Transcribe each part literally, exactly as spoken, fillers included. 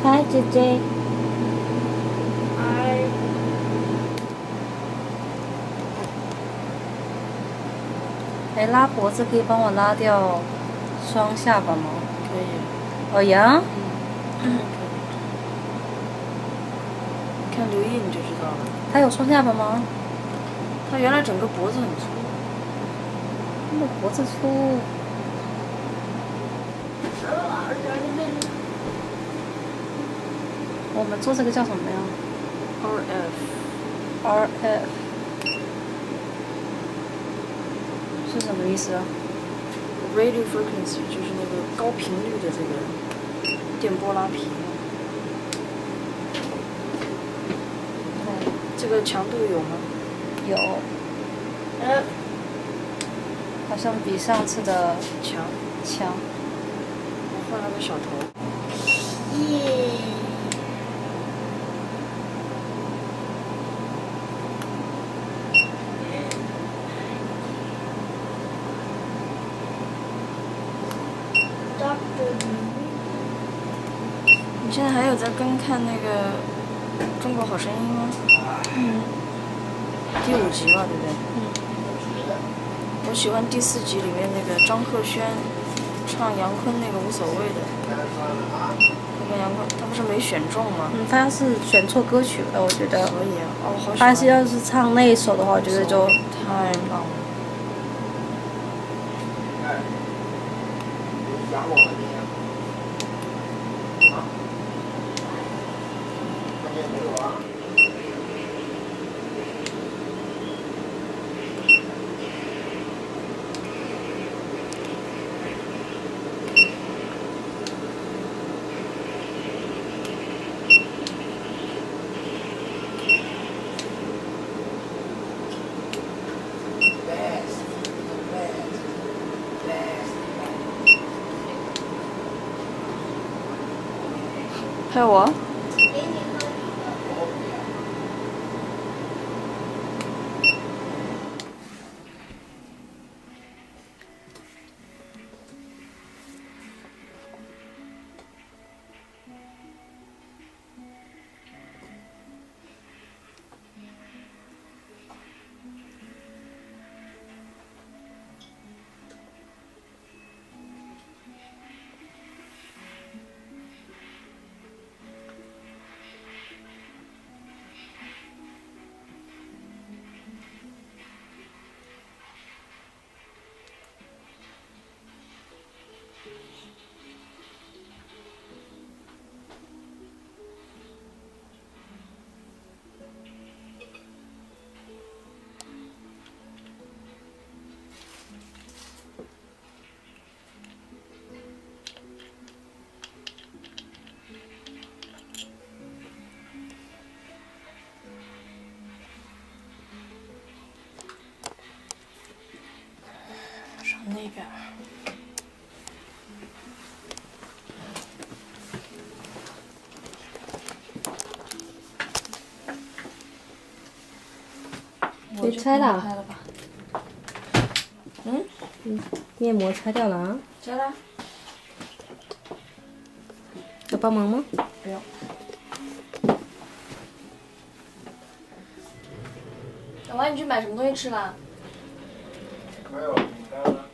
嗨，姐姐。 嗨。 哎，拉脖子可以帮我拉掉双下巴吗？ 可以。 哦呀。 嗯。可以。你看刘毅你就知道了。 他有双下巴吗？ 他原来整个脖子很粗。 那脖子粗。我们做这个叫什么呀 ？R F。 R F 是什么意思啊 ？Radio frequency 就是那个高频率的这个电波拉皮。这个强度有吗？ 有。 嗯。 好像比上次的强。 强。 我换了个小头。耶。你现在还有在跟看那个《中国好声音》吗？ 嗯。 第五集嘛，对不对？ 嗯。 我喜欢第四集里面那个张赫宣唱杨坤那个无所谓的。那个杨坤他不是没选中吗？ 嗯，他是选错歌曲了，我觉得。 所以啊，哦，好喜欢。 他是要是唱那一首的话，我觉得就太棒了。拍我。那边。 你拆了？ 拆了吧。嗯。 嗯，面膜拆掉了啊？ 拆了。 要帮忙吗？ 不用。小王，你去买什么东西吃了？ 没有，你来了。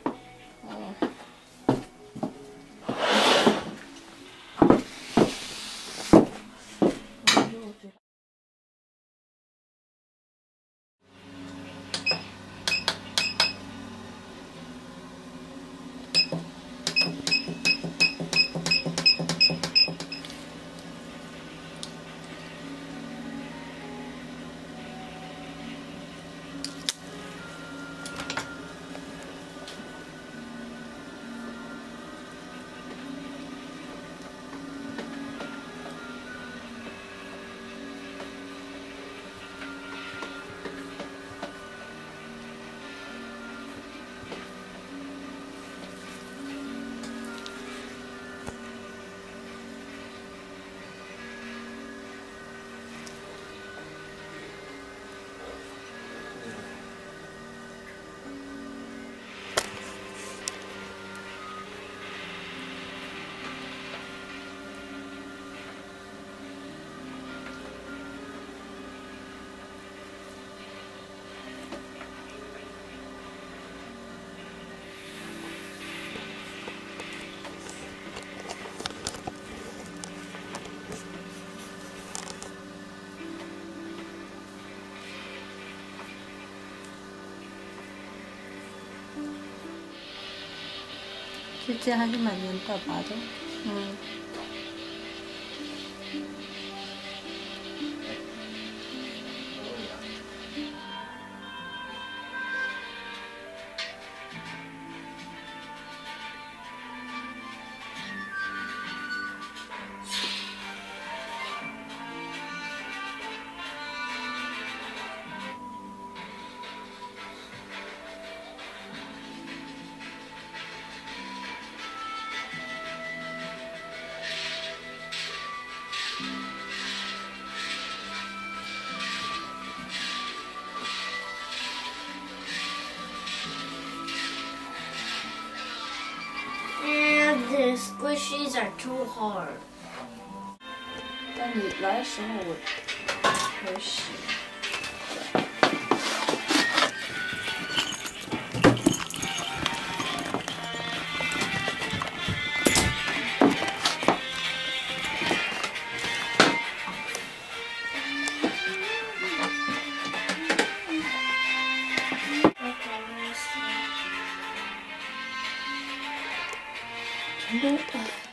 这件还是蛮黏爸爸的，嗯。 The squishies are too hard. 但你来的时候我没洗。 全都。